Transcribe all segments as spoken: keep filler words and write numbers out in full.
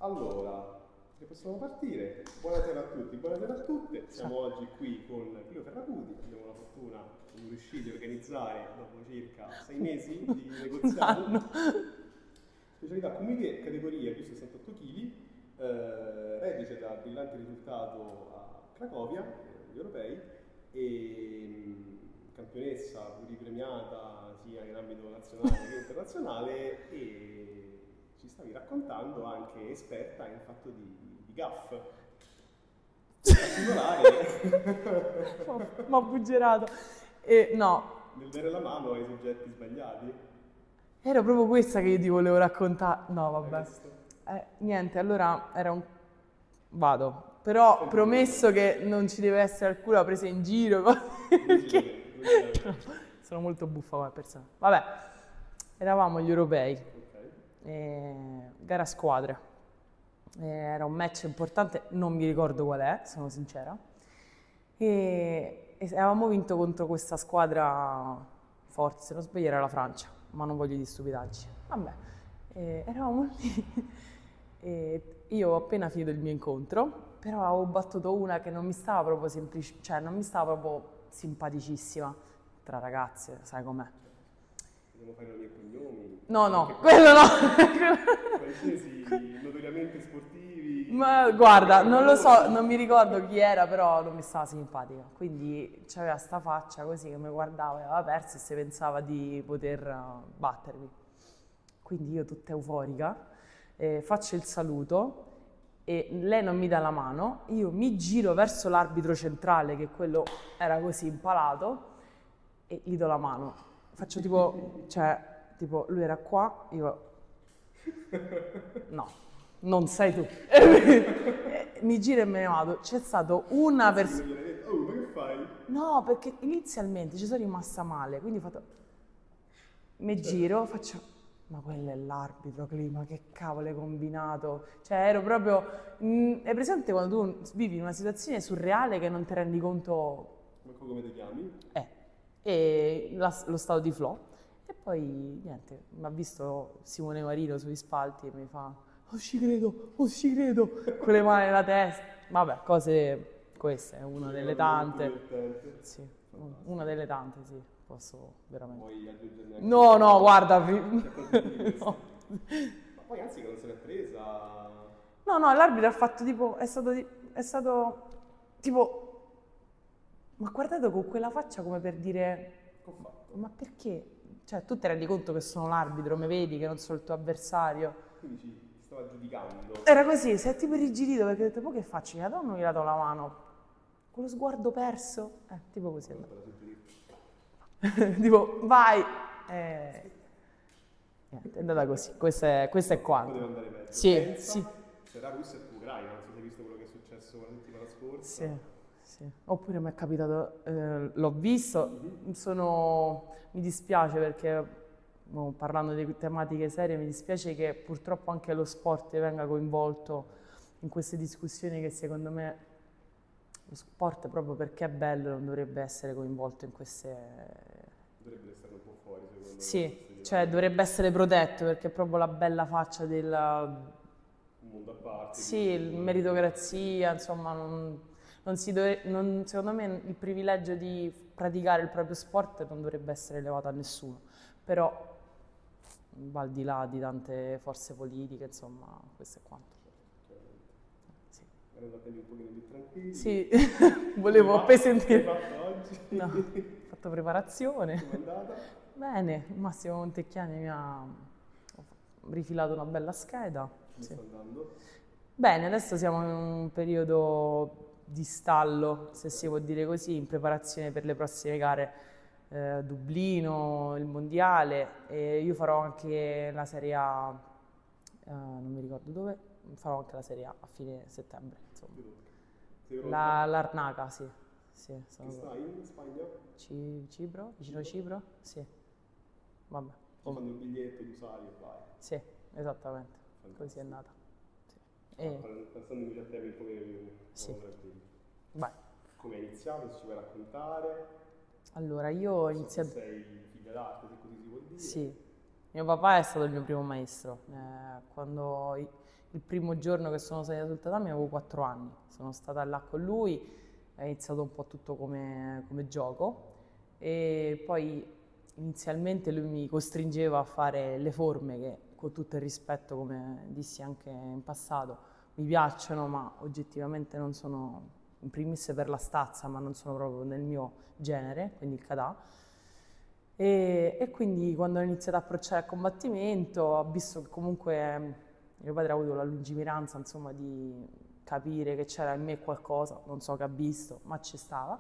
Allora, che possiamo partire. Buonasera a tutti, buonasera a tutte. Siamo oggi qui con Clio Ferraguti. Abbiamo la fortuna di riuscire a organizzare, dopo circa sei mesi di negoziato, specialità comité categoria più sessantotto chili, eh, reduce da brillante risultato a Cracovia, agli europei, e mh, campionessa pluripremiata sia in ambito nazionale che internazionale, e ci stavi raccontando anche esperta in fatto di, di gaff. In particolare mi ha buggerato. E, no. Nel dare la mano ai soggetti sbagliati. Era proprio questa che io ti volevo raccontare. No, vabbè. Eh, niente, allora era un... Vado. Però Senti promesso che non ci deve essere alcuna presa in giro. Perché... Sono molto buffa come persona. Vabbè, eravamo gli europei. Okay. E... Gara a squadre. E era un match importante, non mi ricordo qual è, sono sincera. E... e avevamo vinto contro questa squadra forte, se non sbaglio era la Francia, ma non voglio di stupidarci. Vabbè, e... eravamo lì. E io ho appena finito il mio incontro, però avevo battuto una che non mi stava proprio semplice, cioè non mi stava proprio simpaticissima tra ragazze, sai com'è. Dobbiamo fare nomi e cognomi. No, no, quello no. Francesi notoriamente sportivi. Ma guarda, non lo so, non mi ricordo chi era, però non mi stava simpatica. Quindi c'aveva sta faccia così che mi guardava e aveva perso e si pensava di poter battermi. Quindi io tutta euforica. Eh, faccio il saluto e lei non mi dà la mano, io mi giro verso l'arbitro centrale, che quello era così impalato, e gli do la mano. Faccio tipo, cioè, tipo, lui era qua, io, no, non sei tu. Mi giro e me ne vado. C'è stato una persona... Oh, ma che fai? No, perché inizialmente ci sono rimasta male, quindi ho fatto... Mi giro, faccio... Ma quello è l'arbitro, Clima, che cavolo hai combinato? Cioè ero proprio... Mh, è presente quando tu vivi in una situazione surreale che non ti rendi conto... Ma come ti chiami? Eh, e la, lo stato di flow. E poi, niente, mi ha visto Simone Marino sugli spalti e mi fa... Oh, ci credo, oh, ci credo! Con le mani nella testa. Vabbè, cose... Questa è una delle tante. Sì, una delle tante, sì. Posso veramente... Vuoi aggiungerne anche? No, no, guarda... No. Ma poi anzi che non se l'è presa... No, no, l'arbitro ha fatto tipo... È stato, è stato tipo... Ma guardato con quella faccia come per dire... Che ho fatto? Ma perché? Cioè, tu ti rendi conto che sono l'arbitro, mi vedi, che non sono il tuo avversario? Quindi ci stava giudicando. Era così, si è tipo irrigidito perché ho detto, poi che faccio? Gliela do o non gliela do la mano? Con lo sguardo perso? Eh, tipo così. Tipo, vai! Eh, niente, è andata così. Questo è, questo è quanto. Poteva andare peggio. Sì, Pensa, sì. C'era Russia e Ucraina, non so se hai visto quello che è successo la settimana scorsa. Sì, sì. Oppure mi è capitato, eh, l'ho visto, mm-hmm. sono, mi dispiace perché, no, parlando di tematiche serie, mi dispiace che purtroppo anche lo sport venga coinvolto in queste discussioni che secondo me lo sport, proprio perché è bello, non dovrebbe essere coinvolto in queste... Dovrebbe essere un po' fuori, secondo me. Sì, cioè dovrebbe essere protetto, perché è proprio la bella faccia del... Un mondo a parte. Sì, meritocrazia, insomma, non, non si dove, non, secondo me il privilegio di praticare il proprio sport non dovrebbe essere elevato a nessuno, però va al di là di tante forze politiche, insomma, questo è quanto. Erano andati un pochino più tranquilli. Sì, volevo appesantire. Che hai fatto oggi? No, ho fatto preparazione. Come è andata? Bene, Massimo Montecchiani mi ha rifilato una bella scheda. Come sì. sta andando? Bene, adesso siamo in un periodo di stallo, se si può dire così, in preparazione per le prossime gare. Eh, Dublino, il mondiale, e io farò anche la Serie A, eh, non mi ricordo dove, farò anche la Serie A a fine settembre, insomma. La, Larnaca, sì. sì sono che stai in Spagna? C Cipro? Vicino a Cipro? Sì. Vabbè. Ti fanno il biglietto, tu sali e vai. Sì, esattamente. Fantastico. Così è andata. Sì. E... Ah, pensando invece a te per un po' più. Sì. Vai. Come hai iniziato? Se ci vuoi raccontare? Allora, io ho iniziato... So sei figlia d'arte, se così si vuol dire. Sì. Mio papà è stato il mio primo maestro. Eh, quando il primo giorno che sono salita sul tatami avevo quattro anni, sono stata là con lui, è iniziato un po' tutto come, come gioco e poi inizialmente lui mi costringeva a fare le forme che, con tutto il rispetto, come dissi anche in passato, mi piacciono, ma oggettivamente non sono, in primis per la stazza, ma non sono proprio nel mio genere, quindi il kata. E, e quindi quando ho iniziato a approcciare al combattimento ho visto che comunque mio padre ha avuto la lungimiranza, insomma, di capire che c'era in me qualcosa, non so che ha visto, ma ci stava.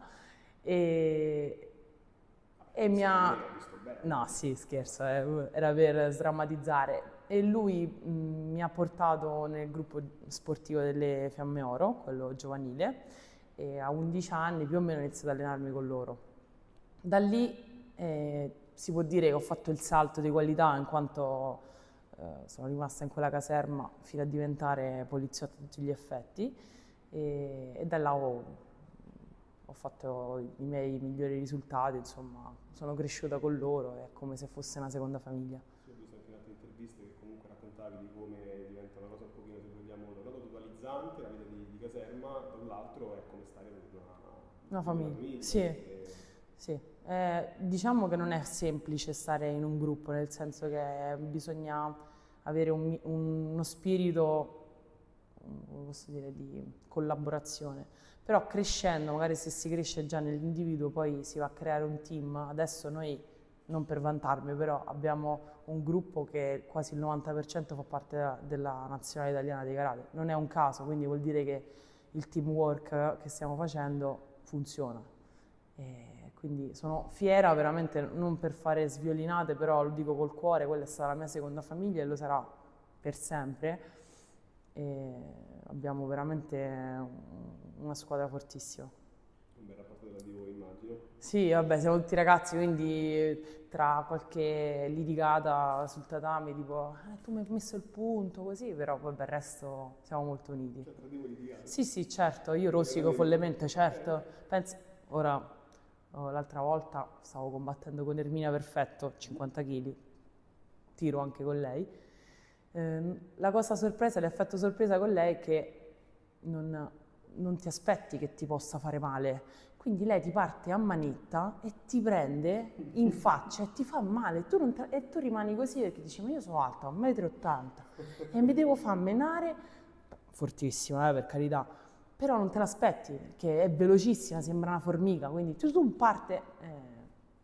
E, e mi ha... No, sì, scherzo, eh, era per sdrammatizzare. E lui mh, mi ha portato nel gruppo sportivo delle Fiamme Oro, quello giovanile, e a undici anni più o meno ho iniziato ad allenarmi con loro. Da lì eh, si può dire che ho fatto il salto di qualità in quanto eh, sono rimasta in quella caserma fino a diventare poliziotto a tutti gli effetti e, e da là ho, ho fatto i miei migliori risultati, insomma, sono cresciuta con loro, è come se fosse una seconda famiglia. Sì, ho visto anche in altre interviste che comunque raccontavi di come diventa una cosa un pochino, se vogliamo, da un lato totalizzante, la vita di, di caserma, dall'altro è come stare in una, Una famiglia, una famiglia sì, e- sì. Eh, diciamo che non è semplice stare in un gruppo, nel senso che bisogna avere un mi- un- uno spirito, come posso dire, di collaborazione. Però crescendo, magari se si cresce già nell'individuo, poi si va a creare un team. Adesso noi, non per vantarmi, però abbiamo un gruppo che quasi il novanta per cento fa parte della, della nazionale italiana di karate. Non è un caso, quindi vuol dire che il teamwork che stiamo facendo funziona. E quindi sono fiera veramente, non per fare sviolinate, però lo dico col cuore, quella è stata la mia seconda famiglia e lo sarà per sempre. E abbiamo veramente una squadra fortissima. un bel rapporto tra di voi, immagino. Sì, vabbè, siamo tutti ragazzi, quindi tra qualche litigata sul tatami, tipo, eh, tu mi hai messo il punto, così, però poi per il resto siamo molto uniti. Cioè, tra di voi litigate. Sì, sì, certo, io rosico follemente, certo. Penso, ora, oh, l'altra volta stavo combattendo con Erminia Perfetto, cinquanta chili, tiro anche con lei. Ehm, la cosa sorpresa, l'effetto sorpresa con lei è che non, non ti aspetti che ti possa fare male. Quindi lei ti parte a manetta e ti prende in faccia e ti fa male. Tu non te- e tu rimani così perché dici, ma io sono alta, un metro e ottanta e mi devo far menare, fortissima, eh, per carità, però non te l'aspetti perché è velocissima, sembra una formica, quindi tu, tu parte eh,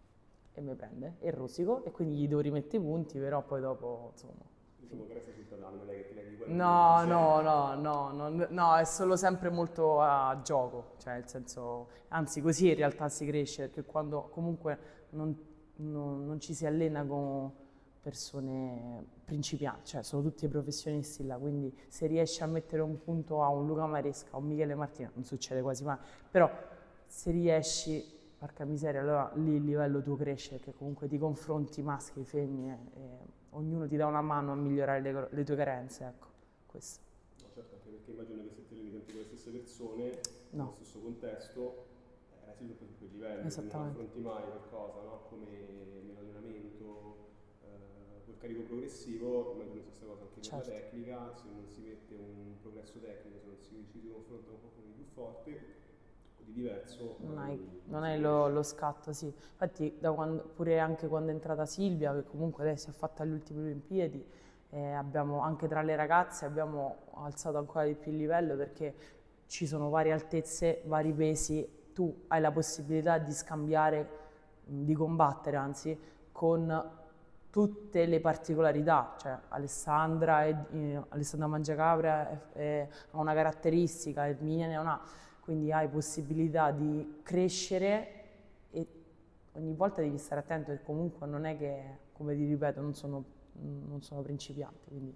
e mi prende e rosico e quindi gli devo rimettere i punti, però poi dopo, insomma... Diciamo che resta sul tatami, non è che ti leghi quello No, che no, no, no, no, no, è solo sempre molto a gioco, cioè nel senso, anzi così in realtà si cresce, perché quando comunque non, non- non ci si allena con persone principianti, cioè sono tutti professionisti là, quindi se riesci a mettere un punto a un Luca Maresca o un Michele Martina, non succede quasi mai, però se riesci, porca miseria, allora lì il livello tuo cresce, perché comunque ti confronti maschi, femmine, e ognuno ti dà una mano a migliorare le, le tue carenze, ecco, questo. No, certo, anche perché immagino che se ti alleni sempre con le stesse persone, No. nello stesso contesto, eh, resti sempre su quei livelli, quindi non Esattamente. affronti mai qualcosa, no? Come nell'allenamento, eh, quel carico progressivo, immagino la stessa cosa anche Certo. nella tecnica, se non si mette un progresso tecnico, se non si, ci si confronta con qualcuno di più forte o di diverso, Non poi hai, non si hai cresce. lo, lo scatto, sì. Infatti, da quando- pure anche quando è entrata Silvia, che comunque lei si è fatta alle ultime Olimpiadi, eh, abbiamo, anche tra le ragazze abbiamo alzato ancora di più il livello perché ci sono varie altezze, vari pesi, tu hai la possibilità di scambiare, mh, di combattere anzi, con tutte le particolarità, cioè Alessandra, è- eh, Alessandra Mangiacapra è- è- ha una caratteristica, Erminia ne ha una, quindi hai possibilità di crescere e ogni volta devi stare attento perché comunque non è che, come ti ripeto, non sono, non sono principiante, quindi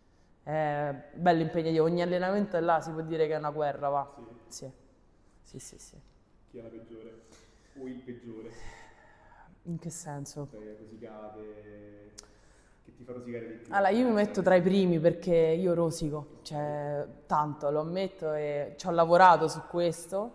è bello impegnativo, ogni allenamento è là, si può dire che è una guerra, va. Sì. Sì, sì, sì, sì. Chi è la peggiore? O il peggiore? In che senso? Cioè, rosicate, che ti fa rosicare di più? Allora, io mi metto tra i primi perché io rosico, cioè tanto, lo ammetto e ci ho lavorato su questo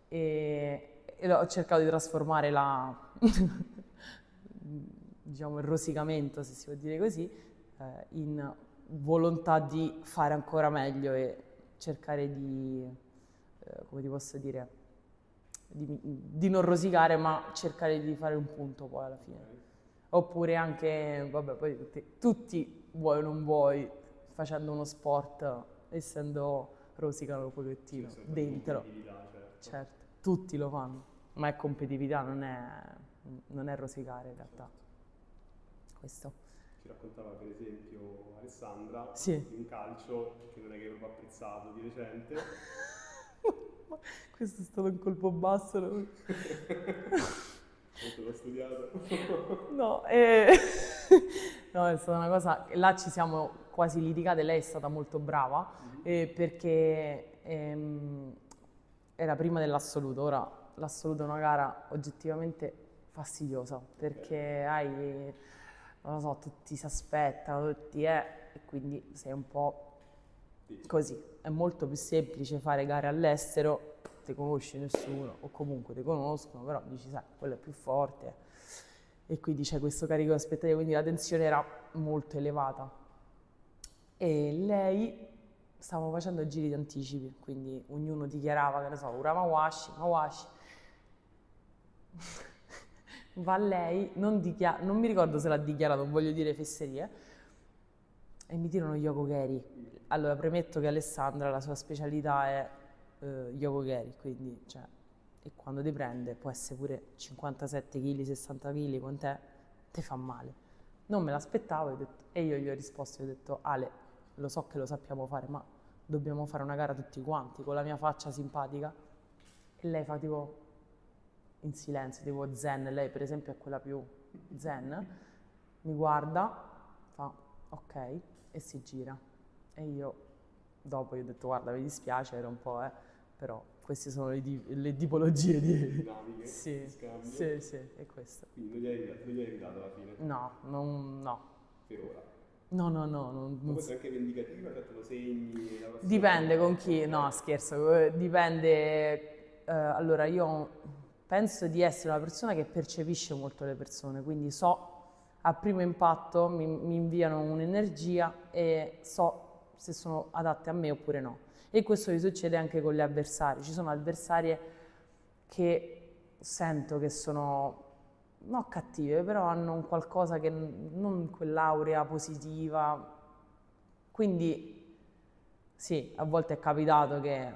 e, e ho cercato di trasformare la, diciamo, il rosicamento, se si può dire così, eh, in volontà di fare ancora meglio e cercare di, eh, come ti posso dire, di, di non rosicare, ma cercare di fare un punto poi alla fine. Oppure anche, vabbè, poi tutti, tutti vuoi o non vuoi, facendo uno sport, essendo rosicano un pochettino Sì, dentro. certo. Certo, tutti lo fanno, ma è competitività, non è, non è rosicare in realtà. Questo. Ci raccontava per esempio Alessandra Sì. di un calcio che non è che proprio apprezzato di recente. Questo è stato un colpo basso. No? Molto l'ho studiato. No, eh... no, è stata una cosa, là ci siamo quasi litigate, lei è stata molto brava, mm-hmm. eh, perché ehm, era prima dell'assoluto, ora l'assoluto è una gara oggettivamente fastidiosa, perché hai, non lo so, tutti si aspettano, tutti eh, e quindi sei un po' così. È molto più semplice fare gare all'estero, ti conosci nessuno, o comunque ti conoscono, però dici, sai, quello è più forte, e quindi c'è questo carico di aspettative, quindi la tensione era molto elevata. E lei, stavamo facendo giri di anticipi, quindi ognuno dichiarava, che ne so, ura Mawashi, Mawashi. Va lei, non, dichiara, non mi ricordo se l'ha dichiarato, non voglio dire fesserie, e mi tirano Yoko Keri. Allora, premetto che Alessandra, la sua specialità è uh, Yoko Keri, quindi, cioè, e quando ti prende, può essere pure cinquantasette chili, sessanta chili con te, ti fa male. Non me l'aspettavo, e io gli ho risposto, gli ho detto, Ale, lo so che lo sappiamo fare, ma dobbiamo fare una gara tutti quanti, con la mia faccia simpatica. E lei fa tipo, in silenzio, tipo zen, lei per esempio è quella più zen, mi guarda, fa ok, e si gira. E io dopo gli ho detto, guarda, mi dispiace, era un po', eh, però queste sono le, di, le tipologie di... dinamiche, sì, di scambio. Sì, sì, è questo. Quindi non gli hai, non gli hai ridato alla fine? No, non, no. Per ora? No, no, no. Non, Ma questo è anche vendicativa, cioè te lo segni? La dipende con chi, no scherzo, dipende, eh, allora io penso di essere una persona che percepisce molto le persone, quindi so, a primo impatto mi, mi inviano un'energia e so se sono adatte a me oppure no. E questo mi succede anche con gli avversari. Ci sono avversarie che sento che sono, non cattive, però hanno un qualcosa che non quell'aurea positiva. Quindi sì, a volte è capitato che,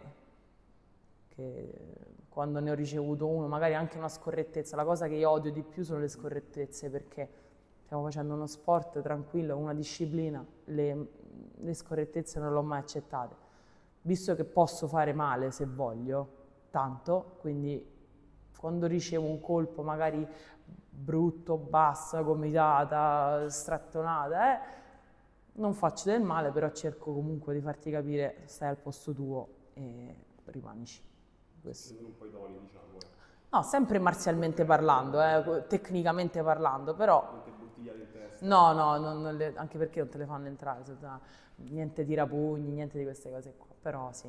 che quando ne ho ricevuto uno, magari anche una scorrettezza, la cosa che io odio di più sono le scorrettezze, perché stiamo facendo uno sport tranquillo, una disciplina, le, le scorrettezze non le ho mai accettate. Visto che posso fare male se voglio, tanto, quindi quando ricevo un colpo magari brutto, bassa, gomitata, strattonata, eh, non faccio del male, però cerco comunque di farti capire stai al posto tuo e rimanici. Questo. Sono un po' i toni, diciamo. Eh. No, sempre marzialmente parlando, eh, tecnicamente parlando, però... Non ti bottigliate in testa. No, no, non, non le, anche perché non te le fanno entrare, niente tirapugni, niente di queste cose qua, però sì,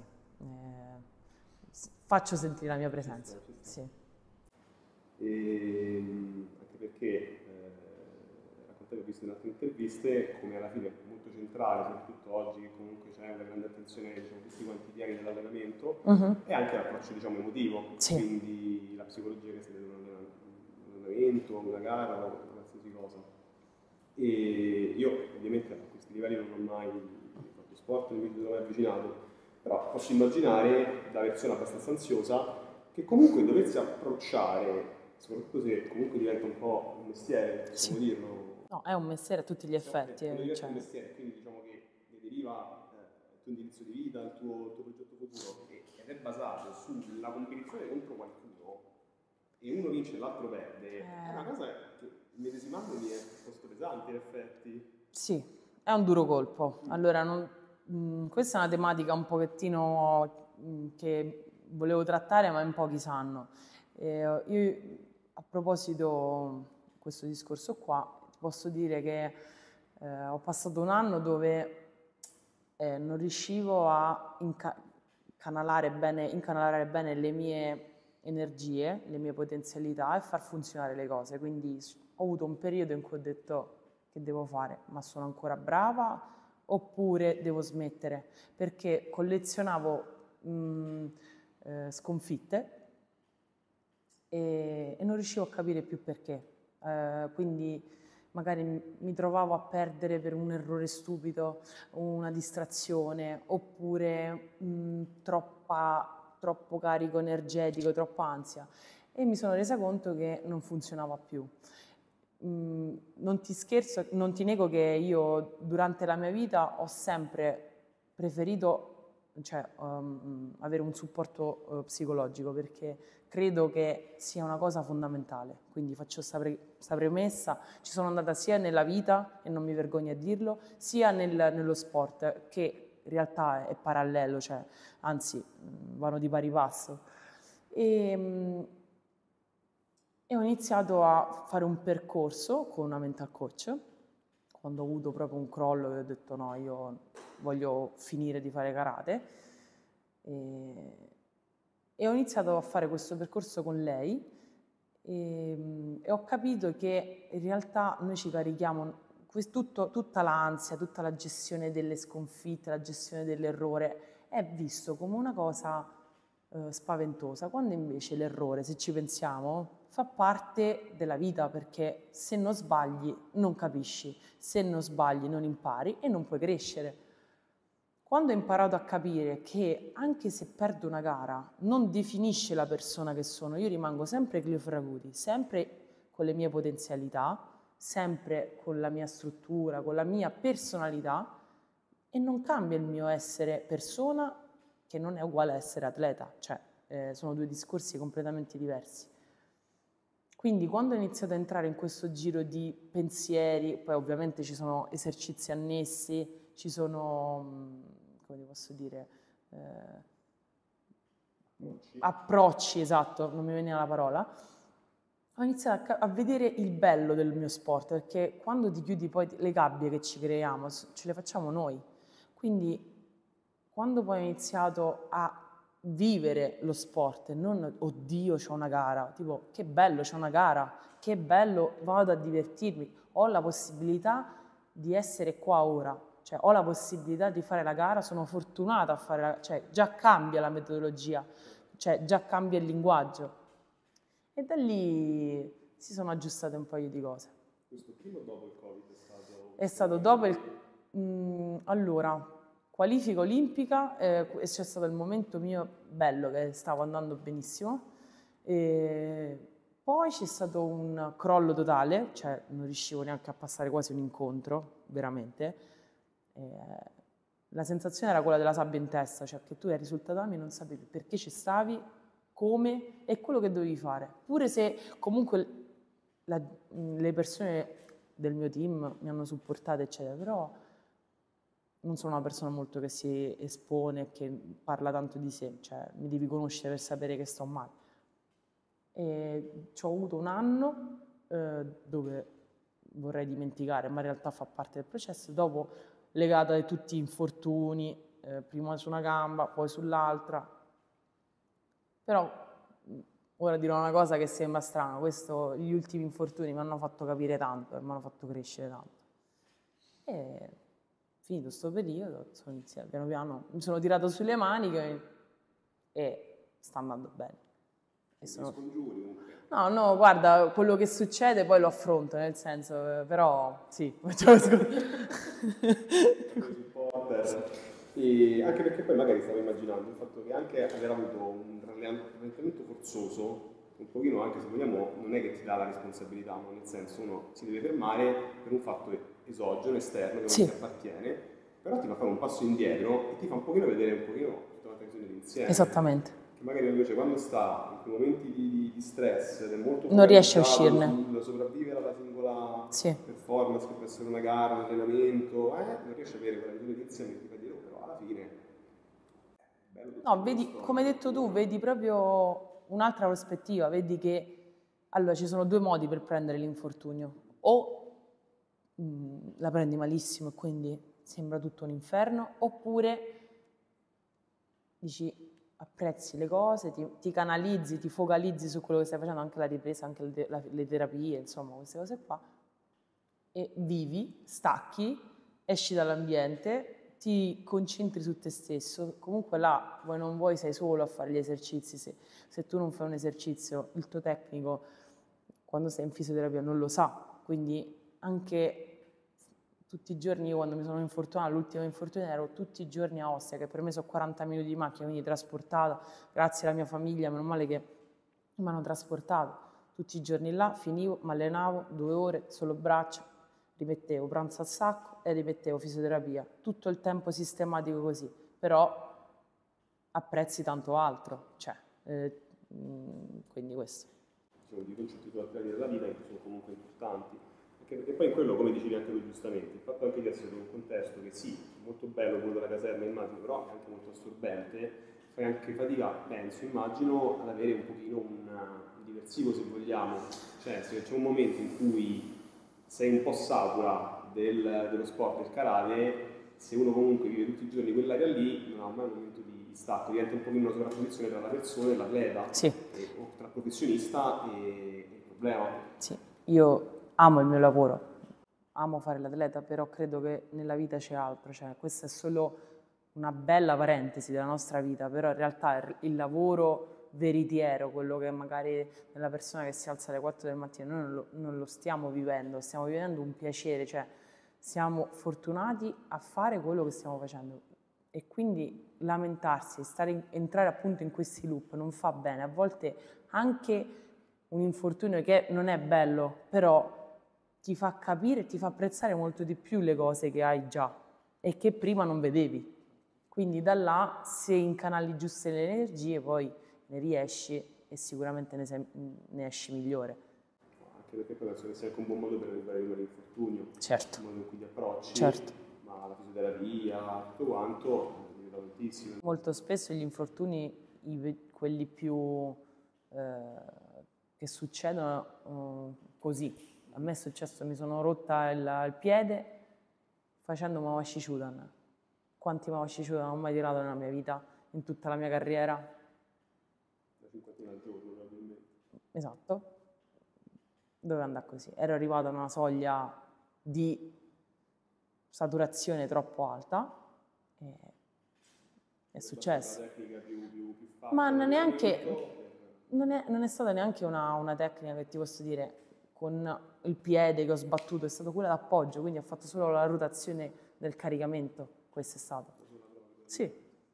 eh, faccio sentire la mia presenza. Ci sta, ci sta. Sì. E, anche perché eh, raccontavi, ho visto in altre interviste, come alla fine è molto centrale, soprattutto oggi che comunque c'è una grande attenzione, diciamo, tutti quanti i piani dell'allenamento, uh-huh. e anche l'approccio, diciamo, emotivo, sì. Quindi la psicologia che si vede in un allenamento, una gara, qualsiasi cosa. E io ovviamente a questi livelli non ho mai fatto sport, non mi sono mai avvicinato, però posso immaginare da persona abbastanza ansiosa che comunque doversi approcciare, soprattutto se comunque diventa un po' un mestiere, possiamo sì. dirlo. No, è un mestiere a tutti gli effetti. È un cioè... mestiere, quindi diciamo che ne deriva eh, il tuo indirizzo di vita, il tuo, il tuo progetto futuro, ed è basato sulla competizione contro qualcuno, e uno vince e l'altro perde, eh. è una cosa che medesimandomi è piuttosto pesante in effetti. Sì, è un duro colpo. Allora, non, mh, questa è una tematica un pochettino mh, che volevo trattare, ma in pochi sanno. Eh, io, a proposito di questo discorso qua, posso dire che eh, ho passato un anno dove eh, non riuscivo a inca- canalare bene, incanalare bene le mie energie, le mie potenzialità e far funzionare le cose. Quindi ho avuto un periodo in cui ho detto che devo fare, ma sono ancora brava oppure devo smettere, perché collezionavo mh, eh, sconfitte e, e non riuscivo a capire più perché. Eh, quindi magari mi trovavo a perdere per un errore stupido, una distrazione, oppure mh, troppa, troppo carico energetico, troppa ansia. E mi sono resa conto che non funzionava più. Mm, non ti scherzo, non ti nego che io durante la mia vita ho sempre preferito, cioè, um, avere un supporto uh, psicologico, perché credo che sia una cosa fondamentale. Quindi faccio questa pre- premessa, ci sono andata sia nella vita, e non mi vergogno a dirlo, sia nel, nello sport, che in realtà è parallelo, cioè, anzi mh, vanno di pari passo. E, mh, e ho iniziato a fare un percorso con una mental coach, quando ho avuto proprio un crollo e ho detto no, io voglio finire di fare karate. E, e ho iniziato a fare questo percorso con lei e, e ho capito che in realtà noi ci carichiamo tutto, tutta l'ansia, tutta la gestione delle sconfitte, la gestione dell'errore è visto come una cosa eh, spaventosa, quando invece l'errore, se ci pensiamo, fa parte della vita, perché se non sbagli non capisci, se non sbagli non impari e non puoi crescere. Quando ho imparato a capire che anche se perdo una gara non definisce la persona che sono, io rimango sempre Clio Ferraguti, sempre con le mie potenzialità, sempre con la mia struttura, con la mia personalità, e non cambia il mio essere persona, che non è uguale a essere atleta, cioè eh, sono due discorsi completamente diversi. Quindi quando ho iniziato a entrare in questo giro di pensieri, poi ovviamente ci sono esercizi annessi, ci sono, come posso dire, eh, approcci, esatto, non mi veniva la parola, ho iniziato a, a vedere il bello del mio sport, perché quando ti chiudi poi le gabbie che ci creiamo, ce le facciamo noi. Quindi quando poi ho iniziato a vivere lo sport e non oddio c'ho una gara, tipo che bello c'ho una gara, che bello vado a divertirmi, ho la possibilità di essere qua ora, cioè ho la possibilità di fare la gara, sono fortunata a fare la, cioè già cambia la metodologia, cioè già cambia il linguaggio e da lì si sono aggiustate un paio di cose. Questo prima o dopo il Covid è stato? È stato dopo il... Mh, allora, qualifica olimpica, eh, e c'è stato il momento mio bello che stavo andando benissimo, e poi c'è stato un crollo totale, cioè non riuscivo neanche a passare quasi un incontro, veramente. E la sensazione era quella della sabbia in testa, cioè che tu eri sul tatami e non sapevi perché ci stavi, come e quello che dovevi fare. Pure se comunque la, le persone del mio team mi hanno supportato, eccetera, però non sono una persona molto che si espone, che parla tanto di sé, cioè mi devi conoscere per sapere che sto male. E ci ho avuto un anno eh, dove vorrei dimenticare, ma in realtà fa parte del processo, dopo legata a tutti gli infortuni, eh, prima su una gamba, poi sull'altra. Però ora dirò una cosa che sembra strana, questo, gli ultimi infortuni mi hanno fatto capire tanto e mi hanno fatto crescere tanto. E finito questo periodo, sono iniziato, piano piano mi sono tirato sulle maniche e sta andando bene. E sono... No, no, guarda, quello che succede poi lo affronto, nel senso, eh, però sì, facciamo E anche perché poi magari stavo immaginando il fatto che anche aver avuto un rallentamento forzoso, un pochino anche se vogliamo, non è che ti dà la responsabilità, ma nel senso uno si deve fermare per un fatto esogeno, esterno, che sì. non ti appartiene, però ti fa fare un passo indietro e ti fa un pochino vedere un pochino tutta la tensione d'insieme. Esattamente. Che magari invece quando sta in quei momenti di, di stress ed è molto non riesce a uscirne. sul sopravvivere alla singola sì. performance, che può essere una gara, un allenamento, eh, non riesce a avere quella visione d'insieme che ti fa dire, oh, però alla fine è bello tutto. No, vedi, come hai detto tu, vedi proprio un'altra prospettiva, vedi che allora ci sono due modi per prendere l'infortunio, o mh, la prendi malissimo e quindi sembra tutto un inferno, oppure dici apprezzi le cose, ti, ti canalizzi, ti focalizzi su quello che stai facendo, anche la ripresa, anche le, le terapie, insomma queste cose qua, e vivi, stacchi esci dall'ambiente, ti concentri su te stesso, comunque là vuoi non vuoi sei solo a fare gli esercizi, se, se tu non fai un esercizio il tuo tecnico quando sei in fisioterapia non lo sa, quindi anche tutti i giorni, io quando mi sono infortunata, l'ultimo infortunio ero tutti i giorni a Ostia, che per me sono quaranta minuti di macchina, quindi trasportata, grazie alla mia famiglia, meno male che mi hanno trasportato, tutti i giorni là, finivo, mi allenavo, due ore, solo braccia, rimettevo pranzo al sacco e rimettevo fisioterapia, tutto il tempo sistematico così, però apprezzi tanto altro, cioè, eh, quindi questo. Diciamo, di concetti culturali della vita che sono comunque importanti, anche perché poi in quello, come dicevi anche tu giustamente, il fatto anche di essere in un contesto che sì, molto bello quello della caserma immagino, però è anche molto assorbente, fai anche fatica, penso, immagino, ad avere un pochino un, un diversivo se vogliamo, cioè se c'è un momento in cui sei un po' satura del, dello sport del karate, se uno comunque vive tutti i giorni quell'area lì, non ha mai un momento di stacco, diventa un pochino una sovrapposizione tra la persona e l'atleta, sì. e, o tra il professionista e, e il problema. Sì, io amo il mio lavoro, amo fare l'atleta, però credo che nella vita c'è altro, cioè questa è solo una bella parentesi della nostra vita, però in realtà è il lavoro veritiero, quello che magari nella persona che si alza alle quattro del mattino, noi non lo, non lo stiamo vivendo, stiamo vivendo un piacere, cioè siamo fortunati a fare quello che stiamo facendo. E quindi lamentarsi, stare in, entrare appunto in questi loop non fa bene. A volte anche un infortunio che non è bello, però ti fa capire, ti fa apprezzare molto di più le cose che hai già e che prima non vedevi. Quindi da là, se incanali giuste le energie, poi ne riesci e sicuramente ne, sei, ne esci migliore. Anche perché poi penso che sia anche un buon modo per recuperare l'infortunio. Certo. Il modo in cui ti approcci. Certo. Ma la fisioterapia, tutto quanto, aiuta tantissimo. Molto spesso gli infortuni, i, quelli più eh, che succedono eh, così. A me è successo, mi sono rotta il, il piede facendo Mawashi Chudan. Quanti Mawashi Chudan ho mai tirato nella mia vita, in tutta la mia carriera? Una cinquantina al giorno probabilmente. Esatto. Doveva andare così. Ero arrivata a una soglia di saturazione troppo alta e è successo. Una tecnica più, più, più fatta, ma non, neanche, non, è, non è stata neanche una, una tecnica che ti posso dire con il piede che ho sbattuto, è stata quella d'appoggio, quindi ho fatto solo la rotazione del caricamento, questo è stato. Sì,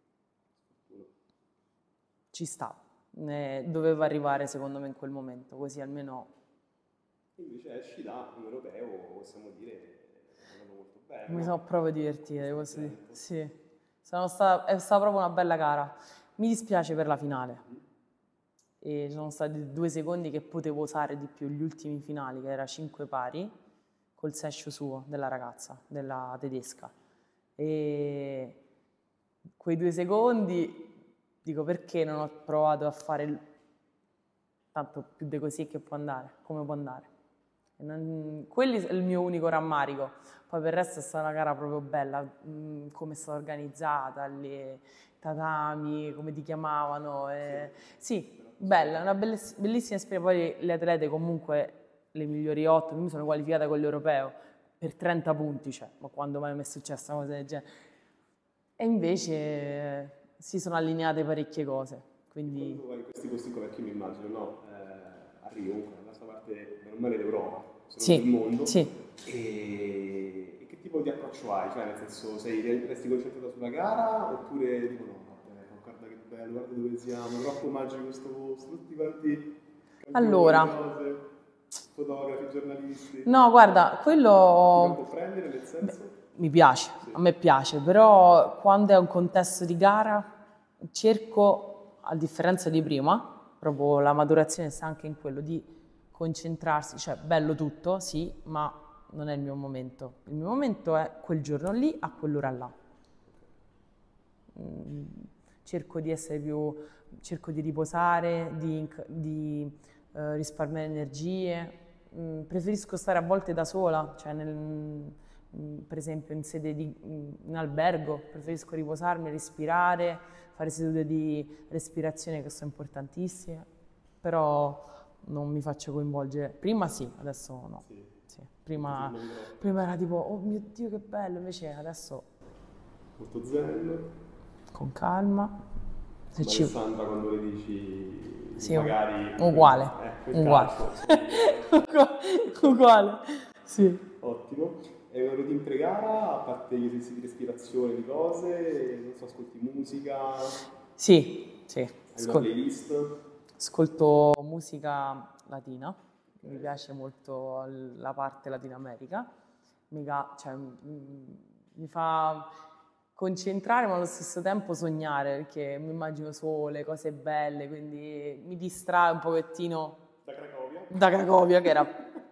ci sta, eh, doveva arrivare secondo me in quel momento, così almeno... Invece esci da un europeo, possiamo dire, è andato molto bene. Mi no? sono proprio divertita, posso dire. Sì, sono stata, è stata proprio una bella gara. Mi dispiace per la finale. Mm. E ci sono stati due secondi che potevo usare di più, gli ultimi finali, che era cinque pari, col sescio suo, della ragazza, della tedesca. E quei due secondi, dico perché non ho provato a fare il... tanto più di così che può andare, come può andare. Non, quello è il mio unico rammarico, poi per il resto è stata una gara proprio bella, mh, come è stata organizzata, le tatami, come ti chiamavano, e... sì, bella, una bellissima, bellissima esperienza, poi le atlete comunque, le migliori otto, mi sono qualificata con l'europeo per trenta punti, cioè, ma quando mai mi è successa una cosa del genere? E invece eh, si sono allineate parecchie cose, quindi... Quando vai in questi posti qua, perché mi immagino, no? Eh, arrivo comunque nella sua parte, meno male d'Europa, se sì, non del mondo, sì. e... e che tipo di approccio hai? Cioè, nel senso, sei, resti concentrata sulla gara, oppure dico no, vabbè, guarda che bello, guarda dove siamo, è troppo magico questo posto, tutti quanti allora, cose, fotografi, giornalisti. No, guarda, quello... Ti può prendere, nel senso? Beh, mi piace, sì. A me piace, però quando è un contesto di gara cerco, a differenza di prima, proprio la maturazione sta anche in quello di concentrarsi, cioè bello tutto, sì, ma non è il mio momento. Il mio momento è quel giorno lì a quell'ora là. Mm, cerco di essere più, cerco di riposare, di, di eh, risparmiare energie. Mm, preferisco stare a volte da sola, cioè nel, mm, per esempio in sede di in albergo, preferisco riposarmi, respirare, fare sedute di respirazione che sono importantissime, però non mi faccio coinvolgere. Prima sì, adesso no. Sì. Sì. Prima, prima era tipo, oh mio Dio che bello, invece adesso Molto zen. con calma. Se Ma ci... Alessandra quando le dici Sì, magari... uguale, Eh, quel uguale. caso. Uguale, sì. Ottimo. E una routine pre-gara, a parte gli esercizi di respirazione, di cose, non so, ascolti musica, Sì, sì. hai una Ascol- playlist? ascolto musica latina, mi piace molto l- la parte Latina America, mi, ca- cioè, mm, mi fa concentrare ma allo stesso tempo sognare perché mi immagino sole, cose belle, quindi mi distrae un pochettino Da Cracovia? da Cracovia che era,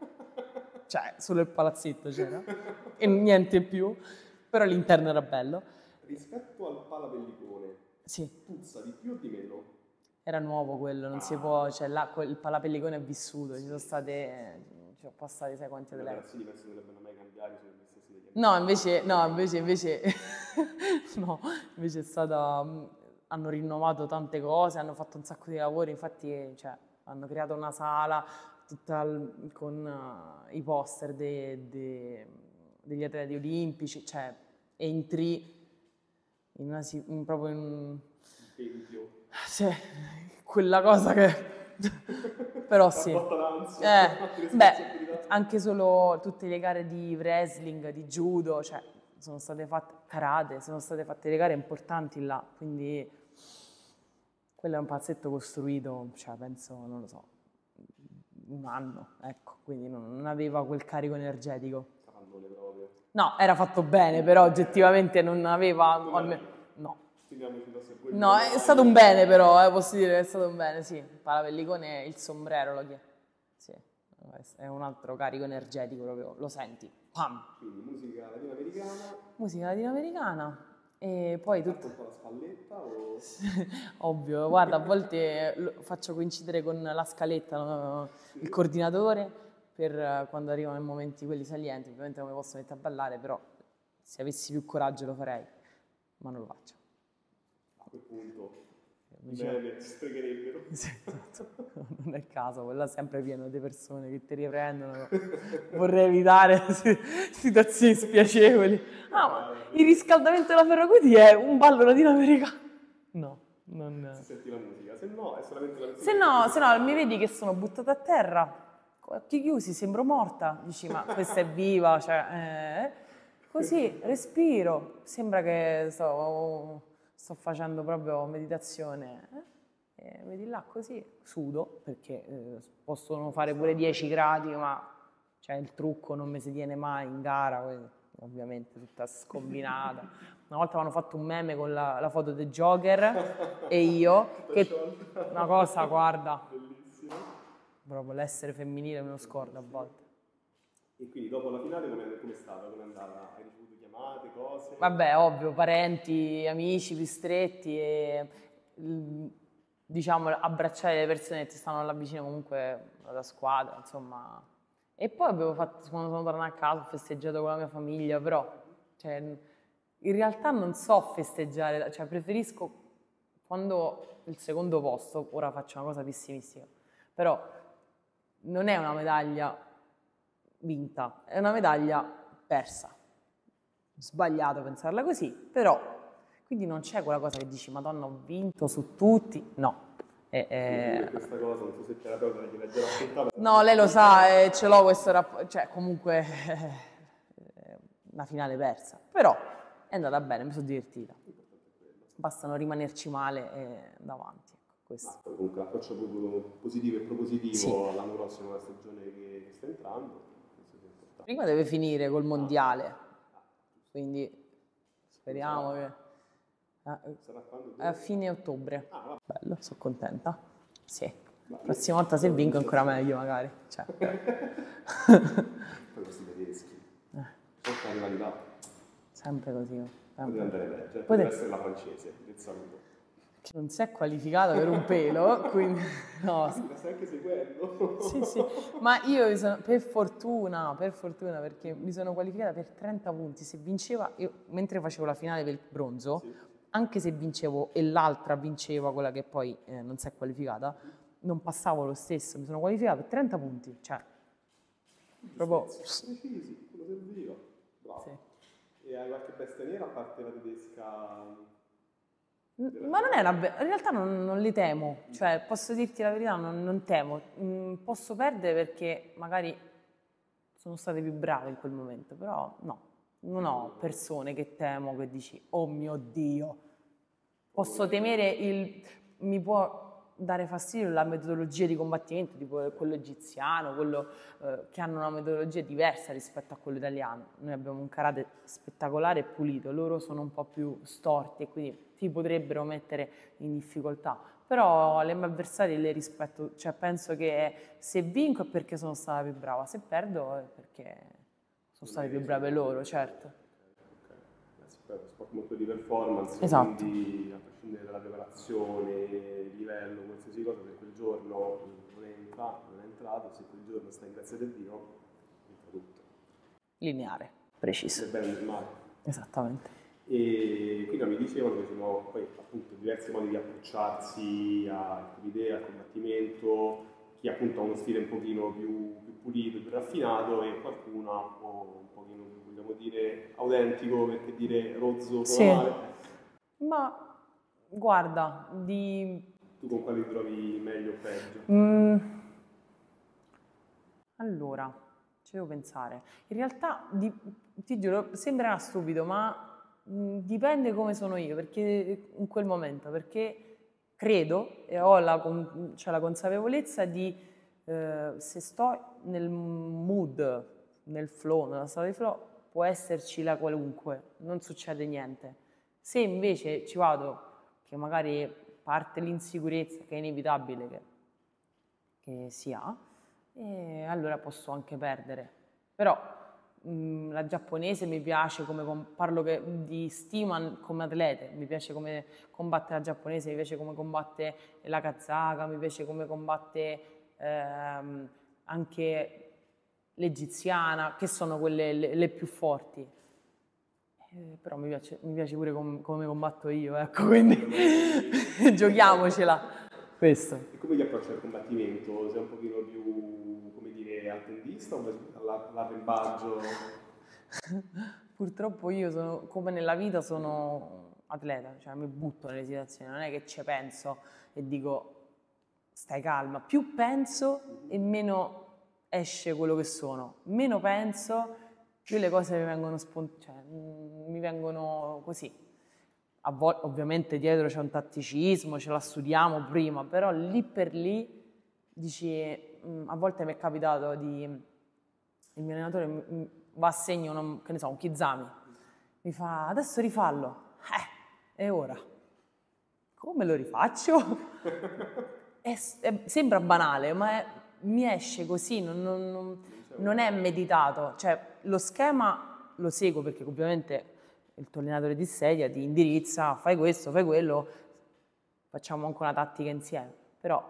cioè solo il palazzetto c'era e niente più, però l'interno era bello. Rispetto al Palapellicone, Sì. puzza di più o di meno? Era nuovo quello, non si può, cioè là, quel- il Palapellicone è vissuto, ci sono state, ci sono passati sai quanti Le telefoni. operazioni penso che debbano mai cambiare, sono gli stessi degli anni. No, invece, no, invece, invece, no, invece è stata, mh, hanno rinnovato tante cose, hanno fatto un sacco di lavori, infatti, cioè, hanno creato una sala tutta al- con eh, i poster de- de- degli atleti olimpici, cioè, entri in una, si- in- proprio in un... Tempio. Sì, quella cosa che... Però sì. botta d'ansia, Eh, le beh, responsabilità. anche solo tutte le gare di wrestling, di judo, cioè sono state fatte, karate, sono state fatte le gare importanti là, quindi quello è un palazzetto costruito, cioè penso, non lo so, un anno, ecco, quindi non, non aveva quel carico energetico. Cavallone proprio. No, era fatto bene, però oggettivamente non aveva... Non alme- aveva. no. Teniamoci da sé quello. No, è stato un bene però, eh, posso dire che è stato un bene, sì. Palapellicone, il sombrero lo chiede. Sì, è un altro carico energetico proprio, lo senti. Pam! Quindi musica latinoamericana, Musica latinoamericana e poi fatto tutto... un po' la spalletta o... Ovvio, guarda, a volte lo faccio coincidere con la scaletta, no? Il coordinatore, per eh, quando arrivano i momenti quelli salienti, ovviamente non mi posso mettere a ballare, però se avessi più coraggio lo farei, ma non lo faccio. A quel punto i Dicevo- meme si stregherebbero. Sì, esatto. Non è il caso, quella è sempre pieno di persone che ti riprendono. Vorrei evitare si- situazioni spiacevoli. Ah, ma il riscaldamento della Ferraguti è un ballo latinoamericano. No, non... Se senti la musica, se no è solamente la versione. Se no, se no, mi vedi che sono buttata a terra, con gli occhi chiusi, sembro morta. Dici, ma questa è viva, cioè... eh. Così, respiro. Sembra che sto, sto facendo proprio meditazione. eh. E vedi là così, sudo, perché eh, possono fare pure dieci gradi, ma c'è il trucco, non mi si tiene mai in gara, quindi, ovviamente tutta scombinata. Una volta mi hanno fatto un meme con la, la foto del Joker e io, che una cosa, guarda, Bellissimo. proprio l'essere femminile me lo scordo a volte. E quindi dopo la finale come è stata? Come è andata? Hai ricevuto chiamate, cose? Vabbè, ovvio, parenti, amici più stretti e mm, diciamo abbracciare le persone che ti stanno là vicino comunque alla squadra, insomma. E poi abbiamo fatto, quando sono tornata a casa, ho festeggiato con la mia famiglia, però cioè, in realtà non so festeggiare, cioè preferisco quando il secondo posto, ora faccio una cosa pessimistica, però non è una medaglia vinta, è una medaglia persa. Sbagliato pensarla così, però quindi non c'è quella cosa che dici Madonna ho vinto su tutti, no. E, E e... questa cosa, non so se il terapeuta gliel'ha già raccontata. No, lei lo sa e ce l'ho questo rapporto, cioè comunque eh, una finale persa, però è andata bene, mi sono divertita. Basta non rimanerci male e davanti. Ecco, questo. Ah, comunque l'approccio positivo e propositivo Sì. l'anno prossimo, la stagione che, che sta entrando. Questo è importante. Prima deve finire col mondiale, quindi speriamo che... eh, Sarà quando? a fine ottobre. Ah, va. Bello, sono contenta. Sì. La prossima volta se vinco ancora meglio magari. Cioè. Poi questi tedeschi. Eh, Sono arrivati là. sempre così. Poteva Sempre. andare peggio. Poteva- Poteva essere la francese, del saluto. Non si è qualificata per un pelo, quindi no. Sì, la stai anche seguendo. Sì, sì, ma io mi sono, per fortuna, per fortuna, perché mi sono qualificata per trenta punti. Se vinceva, io mentre facevo la finale per il bronzo, Sì. anche se vincevo e l'altra vinceva, quella che poi eh, non si è qualificata, non passavo lo stesso. Mi sono qualificata per trenta punti, cioè proprio... Precisi, come serviva. Bravo. Sì. E hai qualche bestia nera a parte la tedesca? Ma non è una be- in realtà non, non li temo, cioè posso dirti la verità, non, non temo. Mm, posso perdere perché magari sono state più brave in quel momento, però no, non ho persone che temo, che dici, oh mio Dio. Posso temere il... mi può dare fastidio la metodologia di combattimento, tipo quello egiziano, quello eh, che hanno una metodologia diversa rispetto a quello italiano. Noi abbiamo un karate spettacolare e pulito, loro sono un po' più storti e quindi ti potrebbero mettere in difficoltà. Però le mie avversarie le rispetto, cioè penso che se vinco è perché sono stata più brava, se perdo è perché sono state più brave loro, certo. È uno sport molto di performance, Esatto. quindi a prescindere dalla preparazione, livello, qualsiasi cosa, se quel giorno non entra, non è entrato, se quel giorno stai grazie a Dio, entra tutto. Lineare, preciso. Se bene o male. Esattamente. E quindi mi dicevano che ci sono poi appunto diversi modi di approcciarsi all'idea, al combattimento, chi appunto ha uno stile un pochino più, più pulito, più raffinato e qualcuno ha un po', un pochino più, vogliamo dire, autentico, perché dire rozzo, Sì. male. Ma guarda, di... Tu con quali ti trovi meglio o peggio? Mm, allora, ci devo pensare. In realtà, di- ti giuro, sembrerà stupido, ma mm, dipende come sono io, perché in quel momento, perché credo e ho la, con- cioè la consapevolezza di eh, se sto nel mood, nel flow, nella stato di flow, può esserci la qualunque, non succede niente. Se invece ci vado, che magari parte l'insicurezza, che è inevitabile che, che si ha, e allora posso anche perdere. Però mh, la giapponese mi piace, come com- parlo che, di stima come atlete, mi piace come combatte la giapponese, mi piace come combatte la kazaka, mi piace come combatte ehm, anche l'egiziana, che sono quelle le, le più forti. Eh, però mi piace, mi piace pure com- come combatto io, ecco, quindi giochiamocela. Questo. E come ti approcci al combattimento? Sei un pochino più, come dire, attendista o alla- all'arrembaggio? Purtroppo io sono, come nella vita, sono atleta, cioè mi butto nelle situazioni, non è che ci penso e dico stai calma, più penso e meno esce quello che sono, meno penso, più le cose mi vengono spont- cioè, mm, mi vengono così. A vol- ovviamente dietro c'è un tatticismo, ce la studiamo prima, però lì per lì dici, mm, a volte mi è capitato di, il mio allenatore mi- mi va a segno, una- che ne so, un Kizami, mi fa adesso rifallo, eh, e ora? Come lo rifaccio? È- è- sembra banale, ma è- mi esce così, non, non- non- non è meditato, cioè lo schema lo seguo perché ovviamente il tuo allenatore di sedia ti indirizza, fai questo, fai quello, facciamo anche una tattica insieme, però